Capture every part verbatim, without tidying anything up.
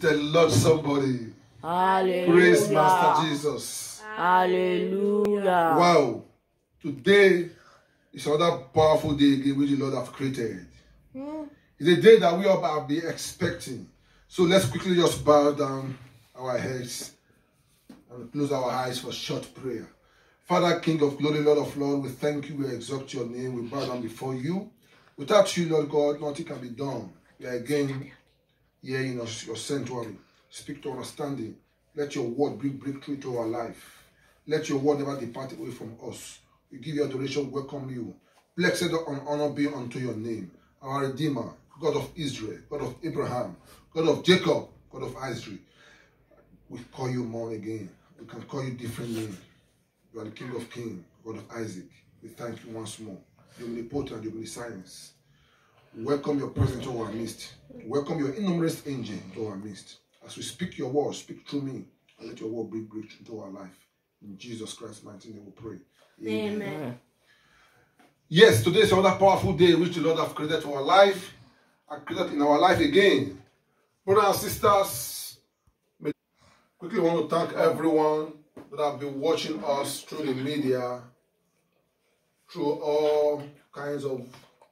the Lord somebody. Hallelujah. Praise Master Jesus. Hallelujah. Wow. Today is another powerful day again which the Lord have created. Mm. It's a day that we all have been expecting. So let's quickly just bow down our heads and close our eyes for short prayer. Father, King of glory, Lord of Lord, we thank you, we exalt your name, we bow down before you. Without you, Lord God, nothing can be done. We are again here in your sanctuary. Speak to understanding. Let your word bring breakthrough to our life. Let your word never depart away from us. We give you adoration, welcome you. Blessed and honor be unto your name. Our Redeemer, God of Israel, God of Abraham, God of Jacob, God of Isaac. We call you more again. We can call you different names. You are the King of Kings, God of Isaac. We thank you once more. The omnipotent, the omniscience. Welcome your presence to our midst. Welcome your innumerable angel to our midst. As we speak your word, speak through me, and let your word bring breakthrough into our life. In Jesus Christ's mighty name we pray. Amen. Amen. Yes, today is another powerful day which the Lord has created for our life, and created in our life again. Brothers and sisters, I quickly want to thank everyone that have been watching us through the media, through all kinds of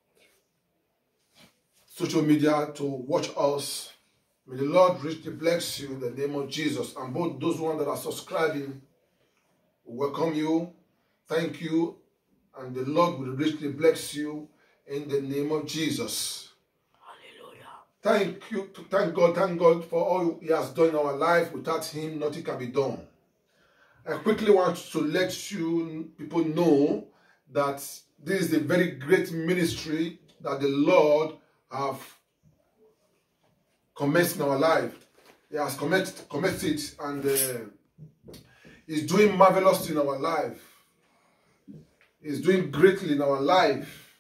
social media to watch us. May the Lord richly bless you in the name of Jesus. And both those ones that are subscribing, welcome you. Thank you. And the Lord will richly bless you in the name of Jesus. Hallelujah. Thank you. Thank God. Thank God for all He has done in our life. Without Him, nothing can be done. I quickly want to let you people know that this is a very great ministry that the Lord have commenced in our life. He has commenced, commenced it, and uh, He's doing marvelous in our life. He's doing greatly in our life.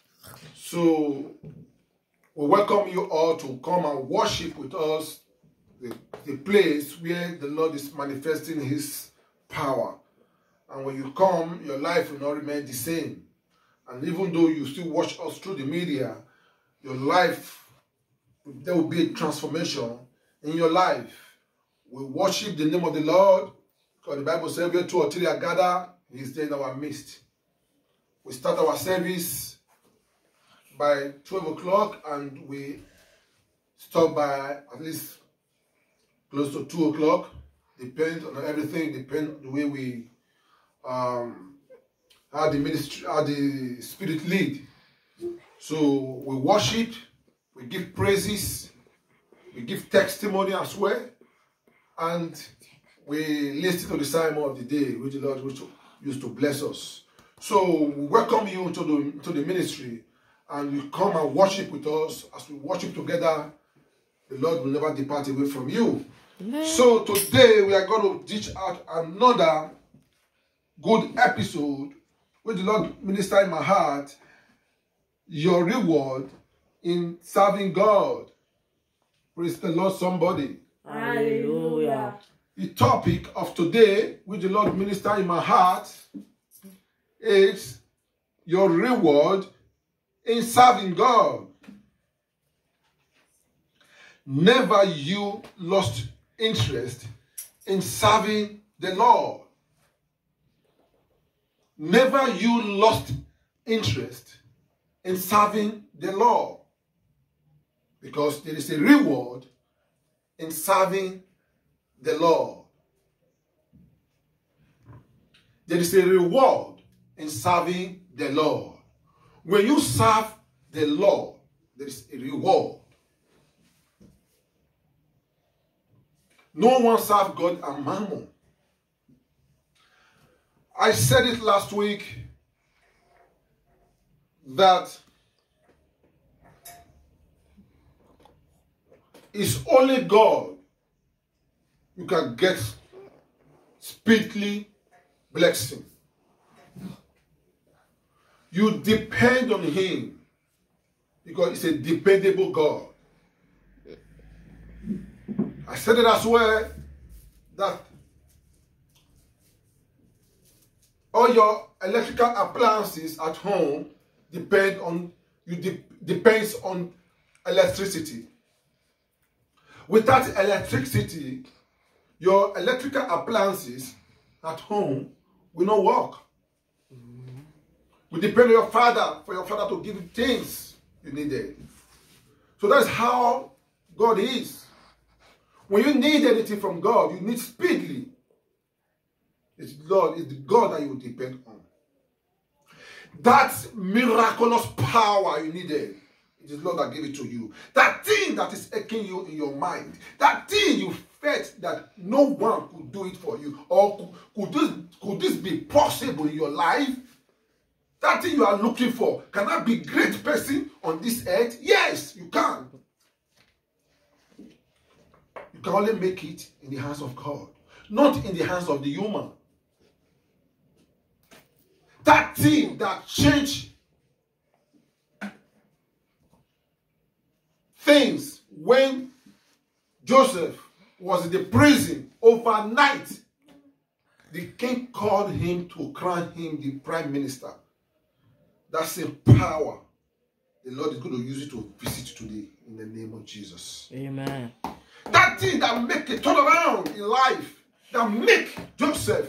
So we welcome you all to come and worship with us, the, the place where the Lord is manifesting His power. And when you come, your life will not remain the same. And even though you still watch us through the media, your life, there will be a transformation in your life. We worship the name of the Lord, because the Bible says, where two or three are gathered, He is there in our midst. We start our service by twelve o'clock and we stop by at least close to two o'clock. Depends on everything, depends on the way we, um, how the ministry, how the Spirit lead. So we worship, we give praises, we give testimony as well, and we listen to the sermon of the day, which the Lord used to bless us. So we welcome you to the, to the ministry, and you come and worship with us. As we worship together, the Lord will never depart away from you. Amen. So today we are going to teach out another good episode where the Lord ministered in my heart, your reward in serving God. Praise the Lord, somebody. Hallelujah. The topic of today, which the Lord ministered in my heart, is your reward in serving God. Never you lost interest in serving the Lord. Never you lost interest in serving the Lord. Because there is a reward in serving the Lord. There is a reward in serving the Lord. When you serve the Lord, there is a reward. No one serves God and mammon. I said it last week that it's only God you can get speedily blessing. You depend on Him because it's a dependable God. I said it as well that all your electrical appliances at home depend on you de depends on electricity. Without electricity, your electrical appliances at home will not work. We depend on your father for your father to give you things you needed. So that's how God is. When you need anything from God, you need speedily. It's Lord, it's the God that you depend on. That miraculous power you needed, it is Lord that gave it to you. That thing that is aching you in your mind, that thing you felt that no one could do it for you, or could, could, this, could this be possible in your life? That thing you are looking for, can I be a great person on this earth? Yes, you can. You can only make it in the hands of God, not in the hands of the human. That thing that changed things when Joseph was in the prison overnight, the king called him to crown him the prime minister. That same power, the Lord is going to use it to visit today in the name of Jesus. Amen. That thing that make a turnaround in life, that make Joseph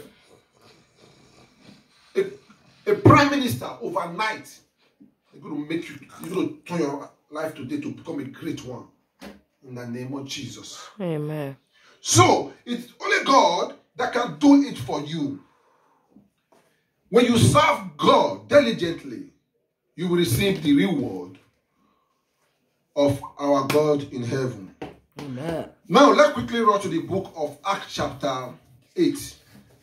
a, a prime minister overnight, is going to make you, you're going to turn your life today to become a great one in the name of Jesus. Amen. So it's only God that can do it for you. When you serve God diligently, you will receive the reward of our God in heaven. Amen. Now, let's quickly run to the book of Acts chapter eight.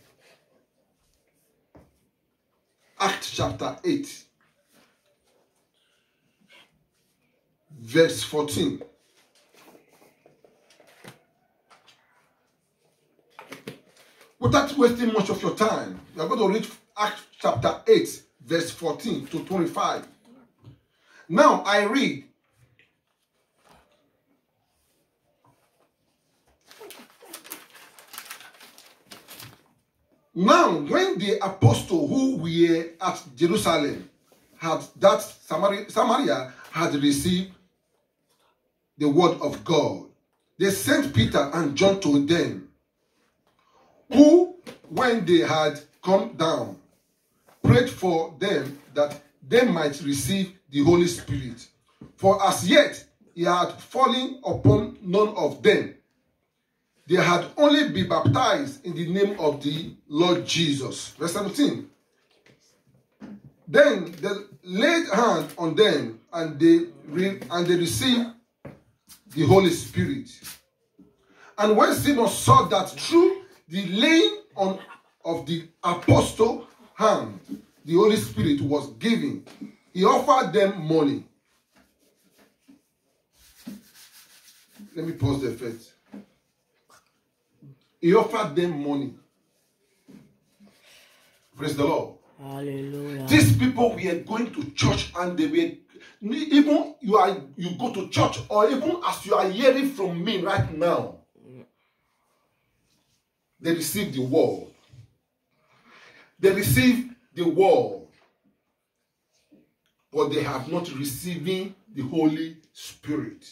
Acts chapter eight. Verse fourteen. Without wasting much of your time, we are going to read Acts chapter eight, verse fourteen to twenty-five. Now I read. Now, when the apostles who were at Jerusalem had that Samaria, Samaria had received the word of God, they sent Peter and John to them, who, when they had come down, prayed for them that they might receive the Holy Spirit. For as yet he had fallen upon none of them. They had only been baptized in the name of the Lord Jesus. Verse seventeen. Then they laid hands on them, and they, re and they received the Holy Spirit. And when Simon saw that through the laying on of the apostle hand, the Holy Spirit was given, he offered them money. Let me pause there first. He offered them money. Praise the Lord. Hallelujah. These people were going to church, and they were, even you are you go to church, or even as you are hearing from me right now, they receive the word. They receive the word, but they have not receiving the Holy Spirit.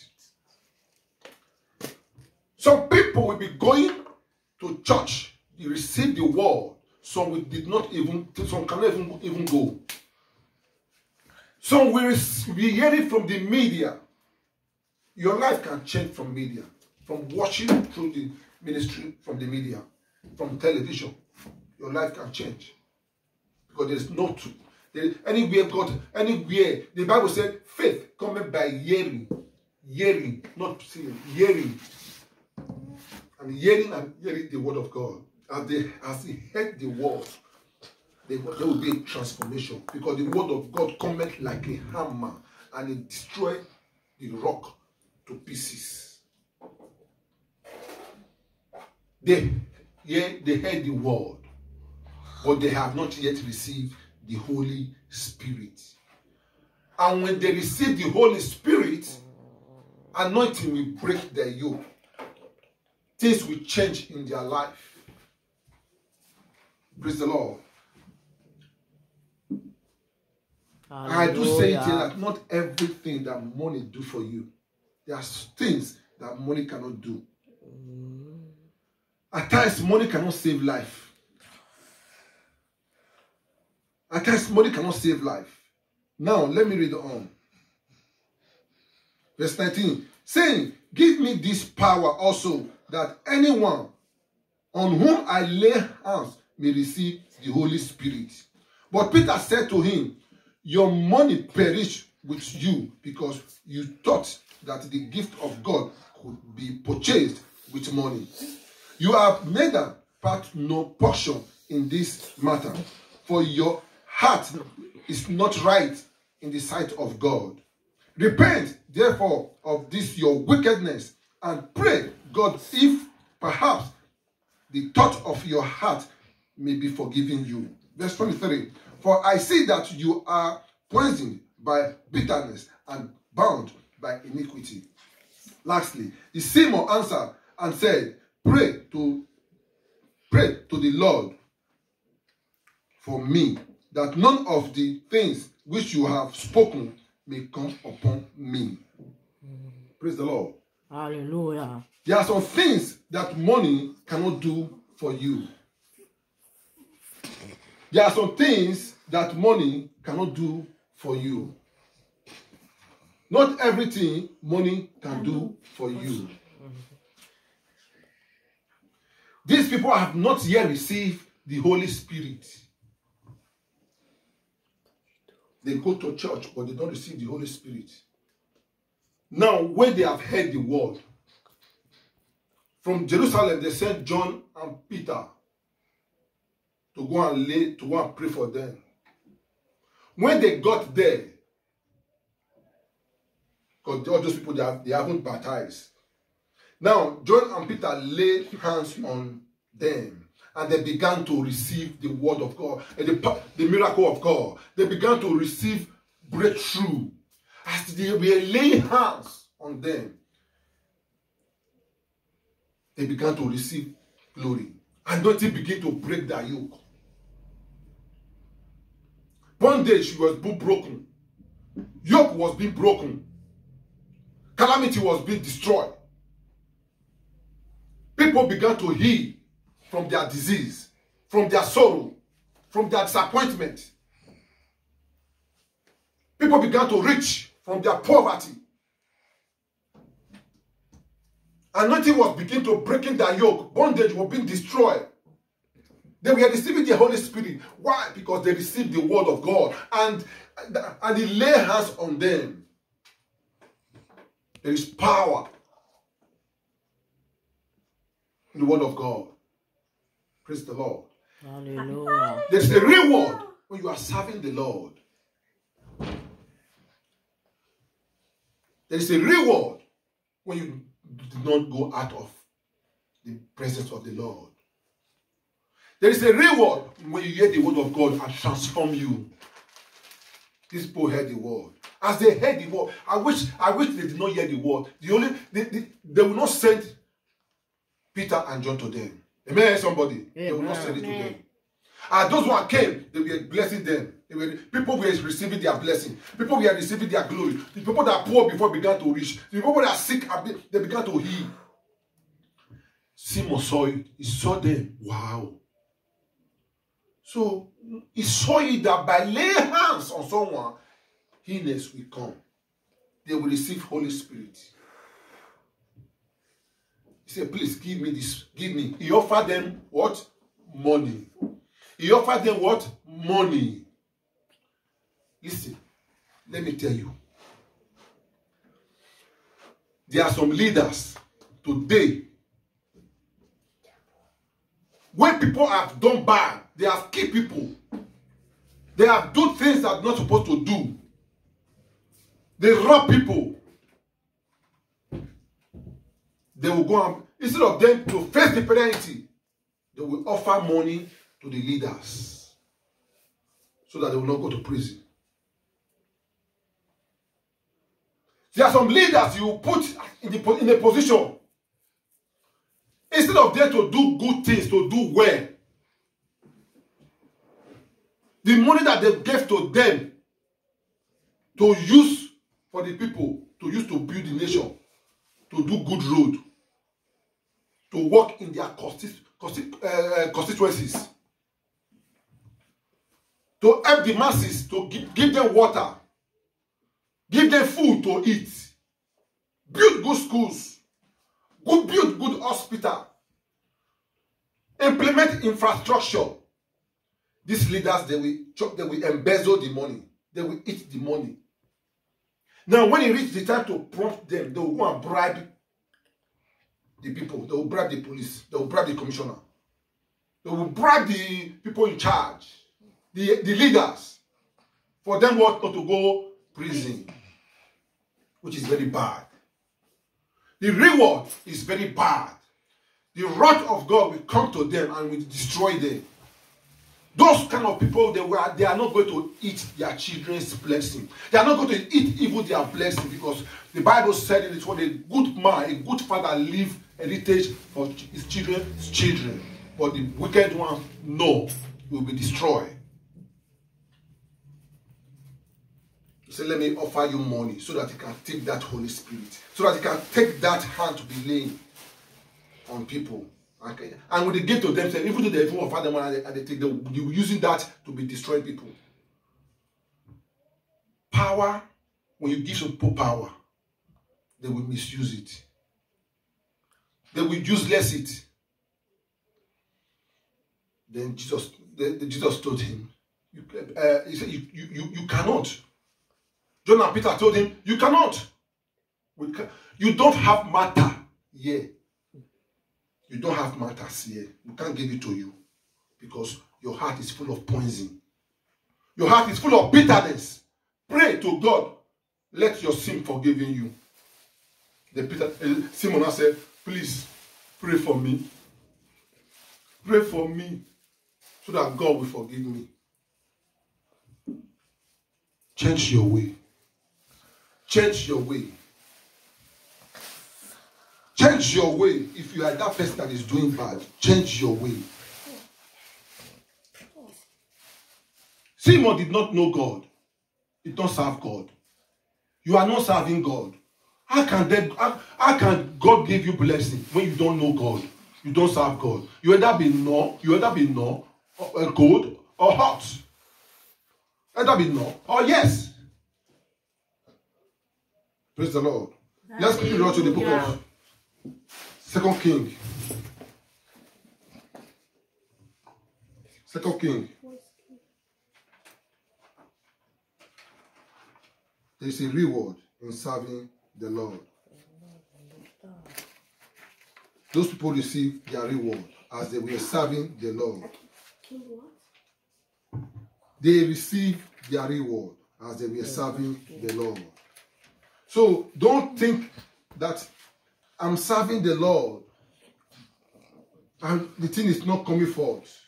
Some people will be going to church, they receive the word. Some we did not even, some cannot even, even go. Some will be hearing from the media. Your life can change from media, from watching through the ministry, from the media, from television. Your life can change. Because there is no truth. There, anywhere God, anywhere, the Bible said, faith coming by hearing. Hearing, not seeing, hearing. And hearing and hearing the word of God. As they as he heard the word, they, there will be a transformation. Because the word of God cometh like a hammer, and it destroys the rock to pieces. They, yeah, they heard the word, but they have not yet received the Holy Spirit. And when they receive the Holy Spirit, anointing will break their yoke. Things will change in their life. Praise the Lord. Hallelujah. I do say it here that not everything that money do for you. There are things that money cannot do. At times, money cannot save life. At times, money cannot save life. Now, let me read on. Verse nineteen. Saying, give me this power also, that anyone on whom I lay hands may receive the Holy Spirit. But Peter said to him, your money perish with you, because you thought that the gift of God could be purchased with money. You have neither part nor portion in this matter, for your heart is not right in the sight of God. Repent, therefore, of this your wickedness, and pray God if perhaps the thought of your heart may be forgiven you. Verse twenty-three. For I see that you are poisoned by bitterness and bound by iniquity. Lastly, the Simon answered and said, Pray to pray to the Lord for me, that none of the things which you have spoken may come upon me. Praise the Lord. Hallelujah. There are some things that money cannot do for you. There are some things that money cannot do for you. Not everything money can do for you. These people have not yet received the Holy Spirit. They go to church, but they don't receive the Holy Spirit. Now, when they have heard the word, from Jerusalem, they sent John and Peter to go and lay, to go and pray for them. When they got there, because all those people, they, have, they haven't baptized. Now, John and Peter laid hands on them, and they began to receive the word of God, and the, the miracle of God. They began to receive breakthrough. As they were laying hands on them, they began to receive glory. And anointing began to break their yoke. Bondage was being broken. Yoke was being broken. Calamity was being destroyed. People began to heal from their disease, from their sorrow, from their disappointment. People began to reach from their poverty. Anointing was beginning to breaking their yoke. Bondage was being destroyed. They were receiving the Holy Spirit. Why? Because they received the word of God. And, and He laid hands on them. There is power in the word of God. Praise the Lord. Hallelujah. There's a reward when you are serving the Lord. There is a reward when you do not go out of the presence of the Lord. There is a reward when you hear the word of God and transform you. These people heard the word. As they heard the word, I wish, I wish they did not hear the word. The only they, they, they will not send Peter and John to them. Amen, somebody. Amen. They will not send it to them. And those who came, they were blessing them. They were, people were receiving their blessing. People were receiving their glory. The people that poor before began to reach. The people that are sick, they began to heal. Simon saw it. He saw them. Wow. So he saw it that by laying hands on someone, healness will come. They will receive Holy Spirit. He said, please give me this. Give me. He offered them what? Money. He offered them what? Money. Listen, let me tell you. There are some leaders today. When people have done bad, they have killed people. They have done things that they're not supposed to do. They rob people. They will go and, instead of them to face the penalty, they will offer money to the leaders so that they will not go to prison. There are some leaders you put in, the, in a position. Instead of them to do good things, to do well, the money that they gave to them to use for the people, to use to build the nation, to do good road, to work in their constitu constitu uh, constituencies, to help the masses, to give, give them water, give them food to eat, build good schools, good, build good hospital, implement infrastructure. These leaders, they will, they will embezzle the money. They will eat the money. Now, when it reaches the time to prompt them, they will go and bribe the people. They will bribe the police. They will bribe the commissioner. They will bribe the people in charge, the, the leaders, for them what not to go prison, which is very bad. The reward is very bad. The wrath of God will come to them and will destroy them. Those kind of people, they, were, they are not going to eat their children's blessing. They are not going to eat even their blessing, because the Bible said it is when a good man, a good father, leave heritage for his children's children. But the wicked one, no, will be destroyed. He said, let me offer you money so that you can take that Holy Spirit. So that you can take that hand to be laying on people. Okay. And when they give to them, even though they even offer them money and they take them, they were using that to be destroying people. Power, when you give some people power, they will misuse it. They will useless it. Then Jesus, the, the Jesus told him, you, uh, he said, you, you, you, you cannot. John and Peter told him, you cannot. We can, you don't have matter here. You don't have matters here. We can't give it to you because your heart is full of poison. Your heart is full of bitterness. Pray to God. Let your sin forgiven you. Then Peter, uh, Simon said, please pray for me. Pray for me so that God will forgive me. Change your way. Change your way. Change your way. If you are that person that is doing bad, change your way. Simon did not know God. He did not serve God. You are not serving God. How can, they, how, how can God give you blessing when you don't know God? You don't serve God. You either be no, you either be no, or, uh, cold or hot. Either be no or yes. Praise the Lord. Let's quickly go to the book of Second King. Second King. There is a reward in serving the Lord. Those people receive their reward as they were serving the Lord. They receive their reward as they were serving the Lord. So don't think that I'm serving the Lord and the thing is not coming forth.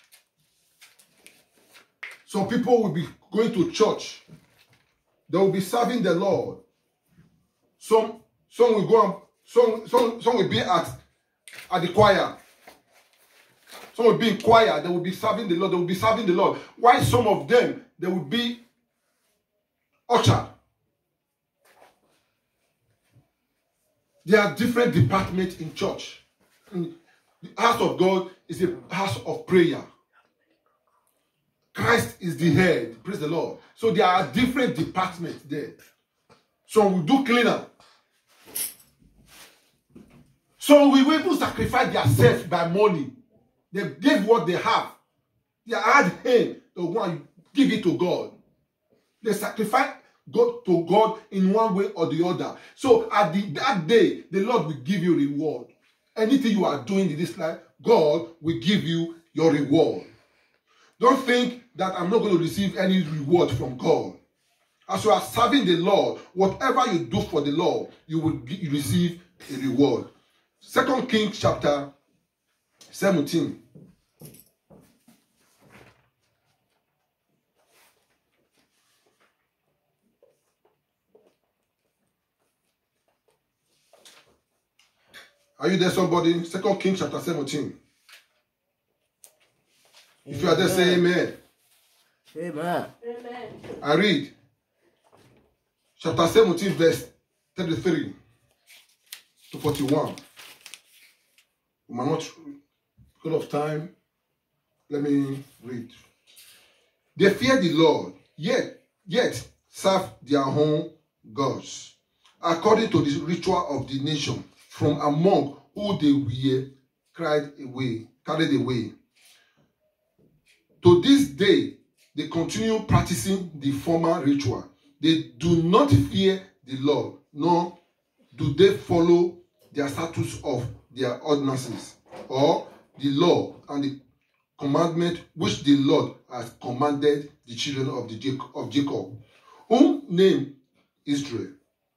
Some people will be going to church. They will be serving the Lord. Some, some will go and some, some, some will be at, at the choir. Some will be in choir. They will be serving the Lord. They will be serving the Lord. While some of them, they will be usher. There are different departments in church. The house of God is a house of prayer. Christ is the head. Praise the Lord. So there are different departments there. Some will do cleaner. Some will even sacrifice themselves by money. They give what they have. They hard hand to go and give it to God. They sacrifice God to God in one way or the other. So at the, that day, the Lord will give you reward. Anything you are doing in this life, God will give you your reward. Don't think that I'm not going to receive any reward from God. As you are serving the Lord, whatever you do for the Lord, you will receive a reward. Second Kings chapter seventeen. Are you there, somebody? Second Kings chapter seventeen. Amen. If you are there, say amen. Amen. Amen. I read. Chapter seventeen, verse thirty-three. to forty-one. We might not, because of time, let me read. They fear the Lord, yet, yet serve their own gods, according to the ritual of the nation, from among who they were cried away, carried away. To this day, they continue practicing the former ritual. They do not fear the Lord, nor do they follow their statutes of their ordinances, or the law and the commandment which the Lord has commanded the children of, the Jacob, of Jacob, whom name Israel,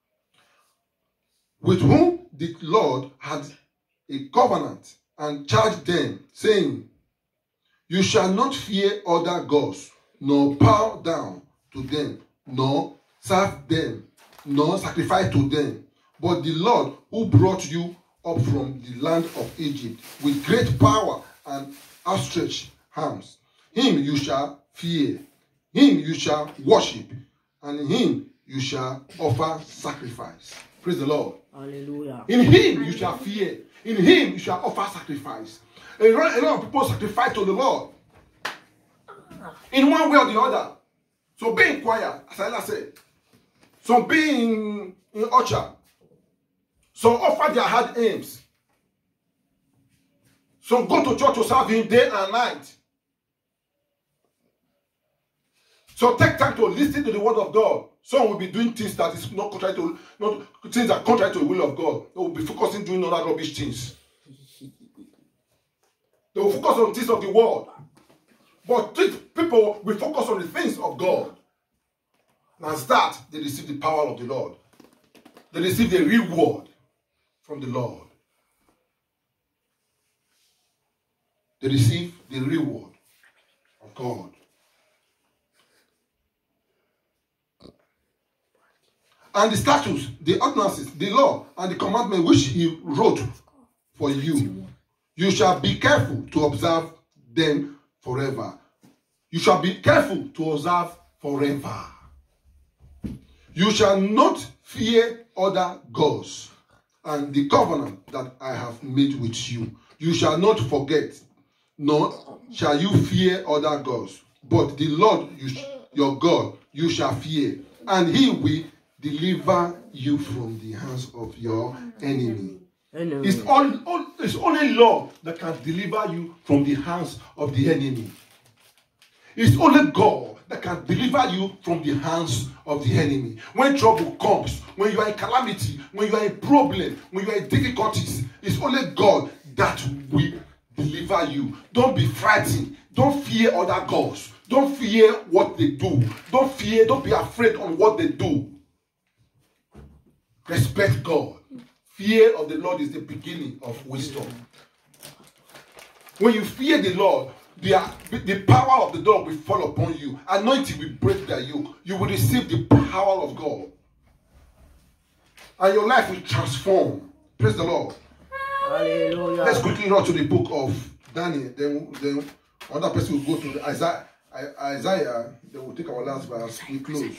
with whom the Lord had a covenant and charged them, saying, you shall not fear other gods, nor bow down to them, nor serve them, nor sacrifice to them. But the Lord who brought you up from the land of Egypt with great power and outstretched arms, him you shall fear, him you shall worship, and in him you shall offer sacrifice. Praise the Lord. Hallelujah. In him you shall fear, in him you shall offer sacrifice. A lot, a lot of people sacrifice to the Lord in one way or the other. So be in choir, as I said. Some be in, in orchard. Some offer their hard aims. Some go to church to serve him day and night. So take time to listen to the word of God. Some will be doing things that is not contrary to, not things that are contrary to the will of God. They will be focusing doing other rubbish things. They will focus on things of the world. But these people will focus on the things of God. And as that, they receive the power of the Lord. They receive the reward from the Lord. They receive the reward of God. And the statutes, the ordinances, the law, and the commandment which he wrote for you, you shall be careful to observe them forever. You shall be careful to observe forever. You shall not fear other gods, and the covenant that I have made with you. You shall not forget, nor shall you fear other gods. But the Lord you your God you shall fear, and he will deliver you from the hands of your enemy. Enemy. It's, all, all, it's only Lord that can deliver you from the hands of the enemy. It's only God that can deliver you from the hands of the enemy. When trouble comes, when you are in calamity, when you are in problem, when you are in difficulties, it's only God that will deliver you. Don't be frightened. Don't fear other gods. Don't fear what they do. Don't fear, don't be afraid on what they do. Respect God. Fear of the Lord is the beginning of wisdom. When you fear the Lord, the, the power of the Lord will fall upon you. Anointing will break their yoke. You will receive the power of God. And your life will transform. Praise the Lord. Hallelujah. Let's quickly run to the book of Daniel. Then, then another person will go to the Isaiah. Isaiah. Then we'll take our last verse. We close.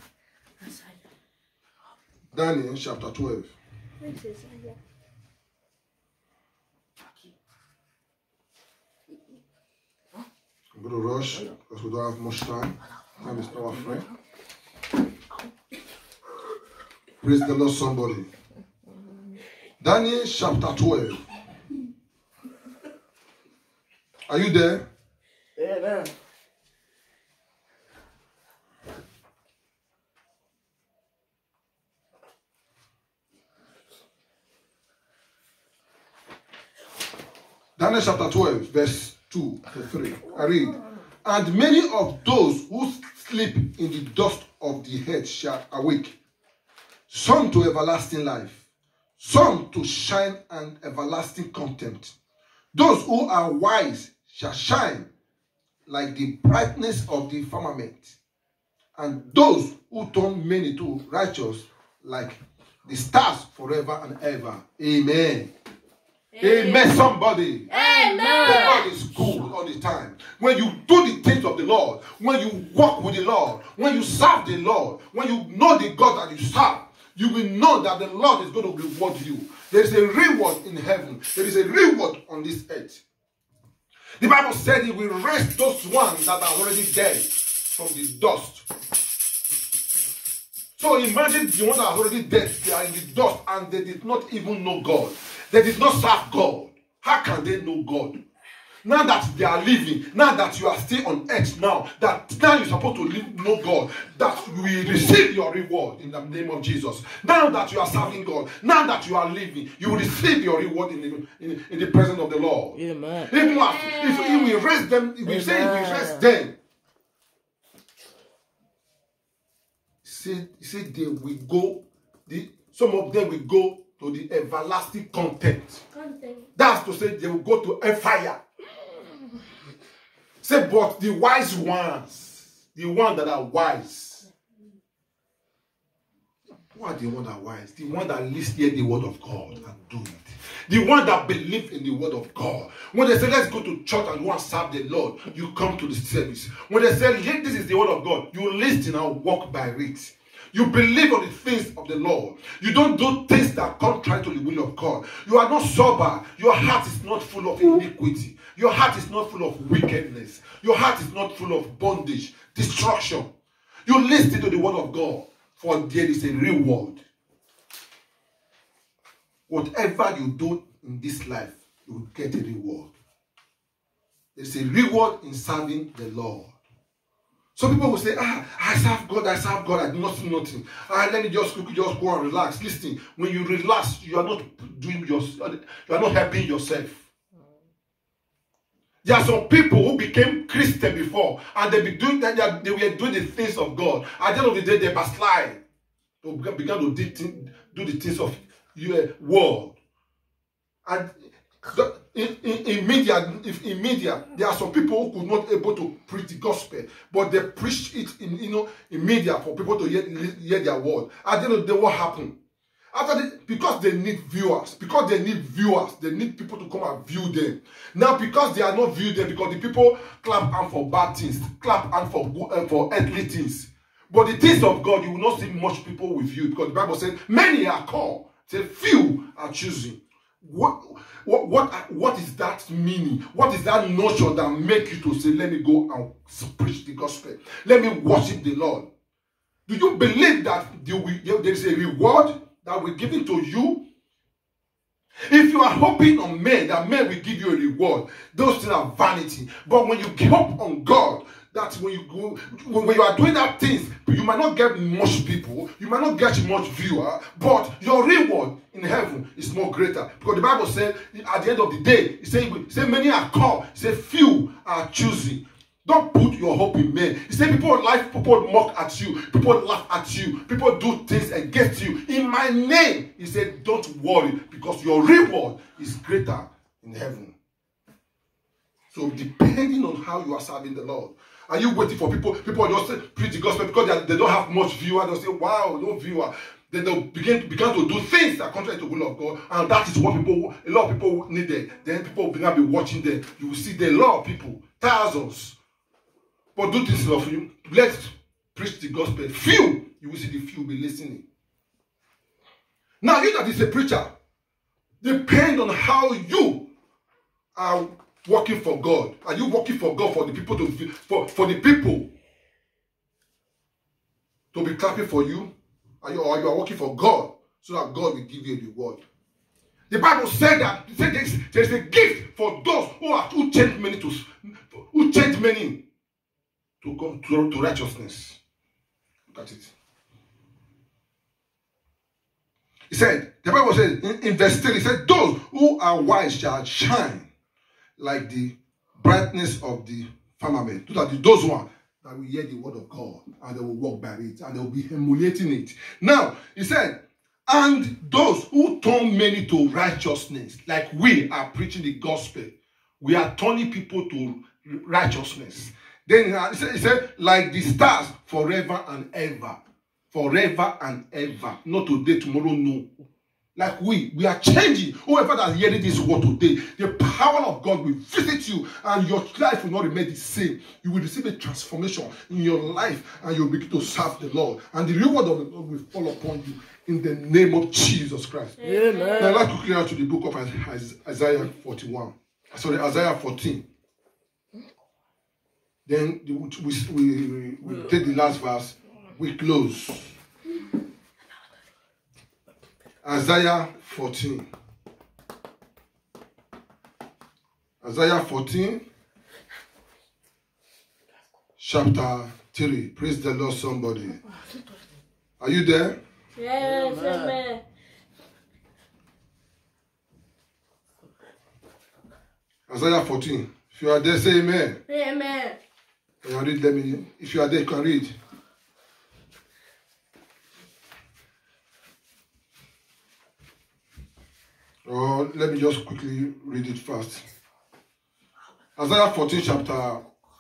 Daniel chapter twelve. I'm going to rush because we don't have much time. Time is not our friend. Praise the Lord, somebody. Daniel chapter twelve. Are you there? Amen. Daniel chapter twelve, verse two to three. I read. And many of those who sleep in the dust of the head shall awake, some to everlasting life, some to shine and everlasting contempt. Those who are wise shall shine like the brightness of the firmament, and those who turn many to righteous like the stars forever and ever. Amen. Amen. Amen, somebody. Amen. The Lord is good all the time. When you do the things of the Lord, when you walk with the Lord, when you serve the Lord, when you know the God that you serve, you will know that the Lord is going to reward you. There is a reward in heaven. There is a reward on this earth. The Bible said He will raise those ones that are already dead from the dust. So imagine the ones that are already dead, they are in the dust and they did not even know God. They did not serve God. How can they know God? Now that they are living, now that you are still on earth now, that now you're supposed to live, know God, that you will receive your reward in the name of Jesus. Now that you are serving God, now that you are living, you will receive your reward in the, in, in the presence of the Lord. Amen. Even if, if He will raise them, if we say He will raise them, He said they will go, the, some of them will go to the everlasting content. content. That's to say they will go to a fire. Say, but the wise ones, the ones that are wise, who are the ones that are wise? The ones that listen to the word of God and do it. The ones that believe in the word of God. When they say, let's go to church and go and serve the Lord, you come to the service. When they say, this is the word of God, you listen and walk by it. You believe on the things of the Lord. You don't do things that contrary to the will of God. You are not sober. Your heart is not full of iniquity. Your heart is not full of wickedness. Your heart is not full of bondage, destruction. You listen to the word of God, for there is a reward. Whatever you do in this life, you will get a reward. There's a reward in serving the Lord. Some people will say, ah, I serve God, I serve God, I do not do nothing. Ah, let me just quickly just go and relax. Listen, when you relax, you are not doing your, you are not helping yourself. There are some people who became Christian before, and they be doing that, they were doing the things of God. At the end of the day, they backslide. They began to do, do the things of your world. And in, in, in media, if in media, there are some people who could not able to preach the gospel, but they preach it in, you know, in media for people to hear, hear their word. At the end of the day, what happened? After the, because they need viewers, because they need viewers, they need people to come and view them. Now, because they are not viewed them, because the people clap hand for bad things, clap hand for uh, for earthly things. But the things of God, you will not see much people with you, because the Bible says many are called, say few are choosing. What, what, what, what is that meaning? What is that notion that make you to say, let me go and preach the gospel? Let me worship the Lord. Do you believe that there is a reward that will give it to you? If you are hoping on men, that men will give you a reward, those things are vanity. But when you hope on God, that's when you go, when you are doing that things, you might not get much people, you might not get much viewer, but your reward in heaven is more greater. Because the Bible said, at the end of the day, it says, say many are called, it says few are choosing. Don't put your hope in men. He said people life, people mock at you, people laugh at you, people do things against you. In my name, he said, don't worry, because your reward is greater in heaven. So depending on how you are serving the Lord, are you waiting for people? People just preach the gospel because they, they don't have much viewer. They'll say, wow, no viewer. Then they'll begin, begin to do things that are contrary to the will of God. And that is what people, a lot of people need it. Then people will begin to be watching them. You will see there a lot of people, thousands. But do this of you. Let's preach the gospel. Few, you will see the few be listening. Now, you that is a preacher, depend on how you are working for God. Are you working for God for the people to for, for the people to be clapping for you? Are you, or you are working for God so that God will give you a reward? The Bible said that said there's, there's a gift for those who are who change many to who change many to come to, to righteousness. Look at it. He said, the Bible said in, in verse three, he said, those who are wise shall shine like the brightness of the firmament. So that those ones that will hear the word of God and they will walk by it and they will be emulating it. Now, he said, and those who turn many to righteousness, like we are preaching the gospel, we are turning people to righteousness. Then he said, he said, like the stars forever and ever. Forever and ever. Not today, tomorrow, no. Like we, we are changing. Whoever that hearing this word today, the power of God will visit you and your life will not remain the same. You will receive a transformation in your life and you'll begin to serve the Lord. And the reward of the Lord will fall upon you in the name of Jesus Christ. Amen. Now let's quickly out to the book of Isaiah forty-one. Sorry, Isaiah fourteen. Then we, we, we, we take the last verse, we close. Isaiah fourteen. Isaiah fourteen, chapter three. Praise the Lord, somebody. Are you there? Yes, amen. Isaiah fourteen. If you are there, say amen. Amen. Can you read? Let me. If you are there, you can read. Or let me just quickly read it first. Isaiah fourteen, chapter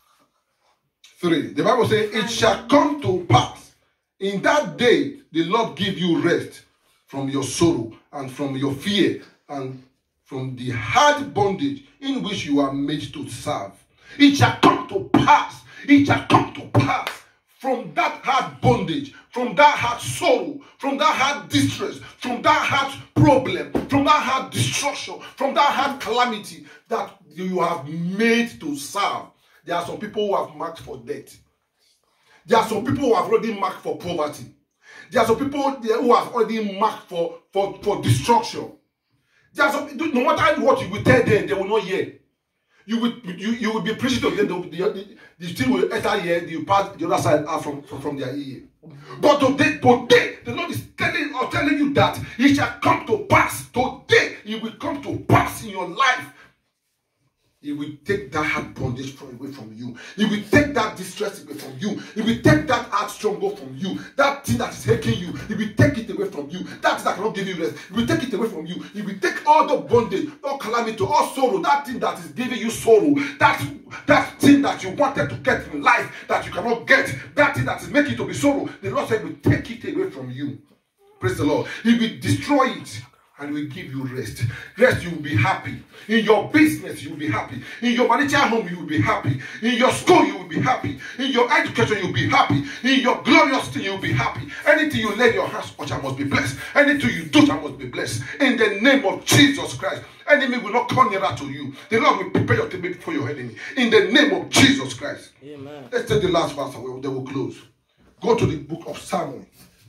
three. The Bible says, "It shall come to pass in that day the Lord give you rest from your sorrow and from your fear and from the hard bondage in which you are made to serve. It shall come to pass. It shall come to pass from that hard bondage, from that hard sorrow, from that hard distress, from that hard problem, from that hard destruction, from that hard calamity that you have made to serve." There are some people who have marked for death. There are some people who have already marked for poverty. There are some people who have already marked for, for, for destruction. There are some, no matter what you will tell them, they will not hear. You will, you, you will be preaching to them, the, the, the still will enter here, you pass the other side out from, from, from their ear. But today, today, the Lord is telling or telling you that it shall come to pass. Today, it will come to pass in your life. He will take that hard bondage from away from you. He will take that distress away from you. He will take that hard struggle from you. That thing that is aching you, he will take it away from you. That thing that cannot give you rest, he will take it away from you. He will take all the bondage, all calamity, all sorrow, that thing that is giving you sorrow, that, that thing that you wanted to get in life that you cannot get, that thing that is making you to be sorrow, the Lord said he will take it away from you. Praise the Lord. He will destroy it. And will give you rest. Rest, you will be happy. In your business, you will be happy. In your marital home, you will be happy. In your school, you will be happy. In your education, you will be happy. In your glorious thing, you will be happy. Anything you lay your hands on must be blessed. Anything you do must be blessed. In the name of Jesus Christ. Enemy will not come nearer to you. The Lord will prepare your table for your enemy. In the name of Jesus Christ. Amen. Let's take the last verse away. Then we'll close. Go to the book of Samuel.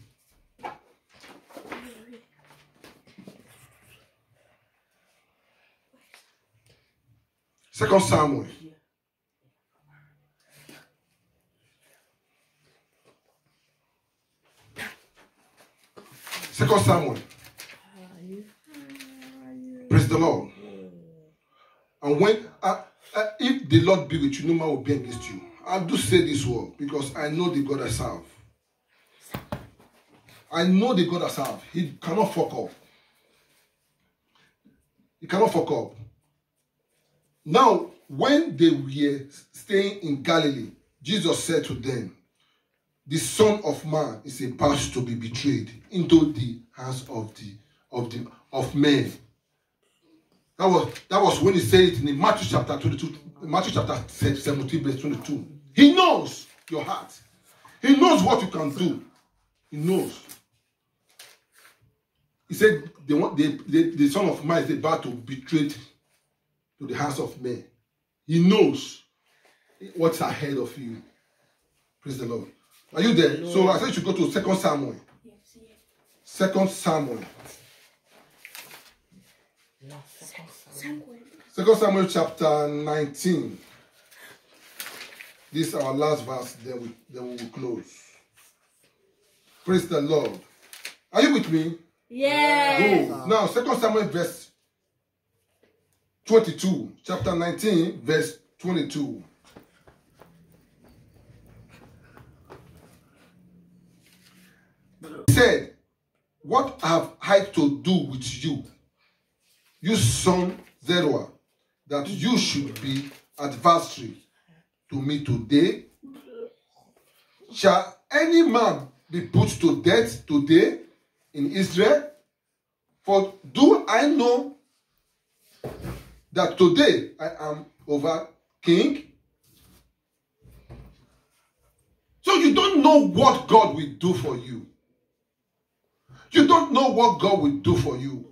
Second Samuel. Second Samuel. Praise the Lord. And when uh, uh, if the Lord be with you, no man will be against you. I do say this word because I know the God I serve. I know the God I serve. He cannot fuck up. He cannot fuck up. Now, when they were staying in Galilee, Jesus said to them, "The Son of Man is about to be betrayed into the hands of the of the of men." That was that was when he said it in Matthew chapter twenty-two, Matthew chapter seventeen, verse twenty-two. He knows your heart. He knows what you can do. He knows. He said, "The the, the, the Son of Man is about to be betrayed to the hands of men." He knows what's ahead of you. Praise the Lord. Are you there? Lord. So I said you should go to Second Samuel. Yes, yes. Second Samuel. No, Second Samuel. Second Samuel chapter nineteen. This is our last verse. Then we then we will close. Praise the Lord. Are you with me? Yes. Go. Now, Second Samuel verse twenty-two, chapter nineteen, verse twenty-two. He said, "What have I to do with you, you son Zeruiah, that you should be adversary to me today? Shall any man be put to death today in Israel? For do I know that today I am over king?" So you don't know what God will do for you. You don't know what God will do for you.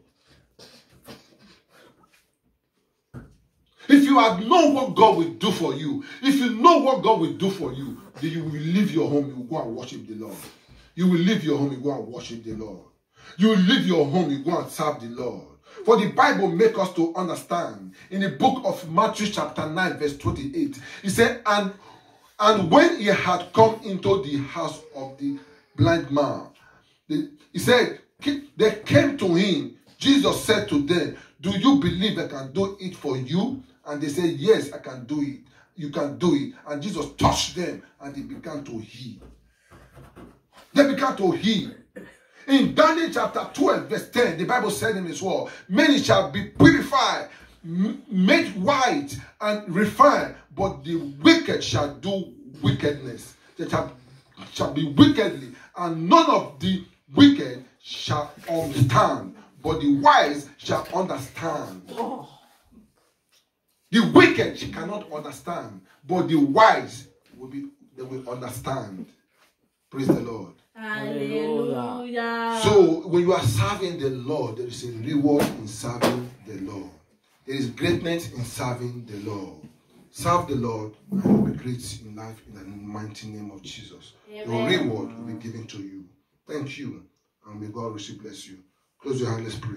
If you have known what God will do for you, if you know what God will do for you, then you will leave your home, you will go and worship the Lord. You will leave your home, you go and worship the Lord. You will leave your home, you go and serve the Lord. For the Bible makes us to understand in the book of Matthew chapter nine verse twenty-eight, he said, and, and when he had come into the house of the blind man, the, he said, they came to him. Jesus said to them, do you believe I can do it for you? And they said, yes, I can do it. You can do it. And Jesus touched them and they began to heal. They began to heal. In Daniel chapter twelve, verse ten, the Bible said in his word, many shall be purified, made white, and refined, but the wicked shall do wickedness. They shall, shall be wickedly, and none of the wicked shall understand, but the wise shall understand. Oh. The wicked she cannot understand, but the wise will be, they will understand. Praise the Lord. Hallelujah. So when you are serving the Lord, there is a reward in serving the Lord. There is greatness in serving the Lord. Serve the Lord and you will be great in life in the mighty name of Jesus. Amen. Your reward will be given to you. Thank you, and may God richly bless you. Close your hands, let's pray.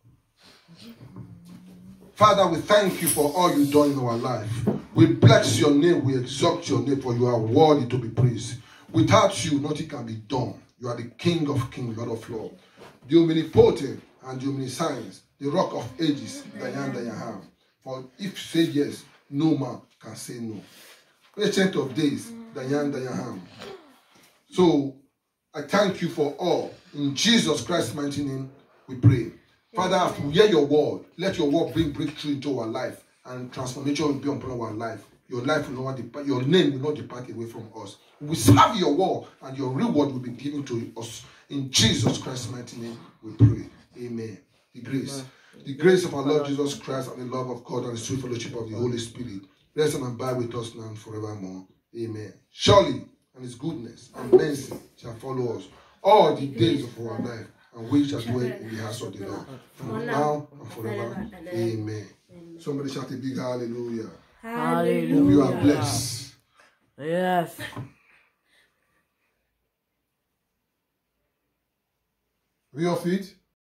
Father, we thank you for all you've done in our life. We bless your name, we exalt your name, for you are worthy to be praised. Without you, nothing can be done. You are the King of kings, Lord of lords, the omnipotent and the omniscience, the rock of ages, the I am that I am. For if you say yes, no man can say no. Ancient of days, the I am that I am. So, I thank you for all. In Jesus Christ's mighty name, we pray. Father, as we hear your word, let your word bring breakthrough into our life, and transformation will be upon our life. Your life will not depart, your name will not depart away from us. We serve your word, and your reward will be given to us. In Jesus Christ's mighty name, we pray. Amen. The grace. The grace of our Lord Jesus Christ and the love of God and the sweet fellowship of the Holy Spirit rest and abide with us now and forevermore. Amen. Surely, and his goodness and mercy shall follow us all the days of our life, and we shall dwell in the house of the Lord from now and forever. Amen. Somebody shout a big hallelujah. Hallelujah. You are blessed. Yes. We are feet.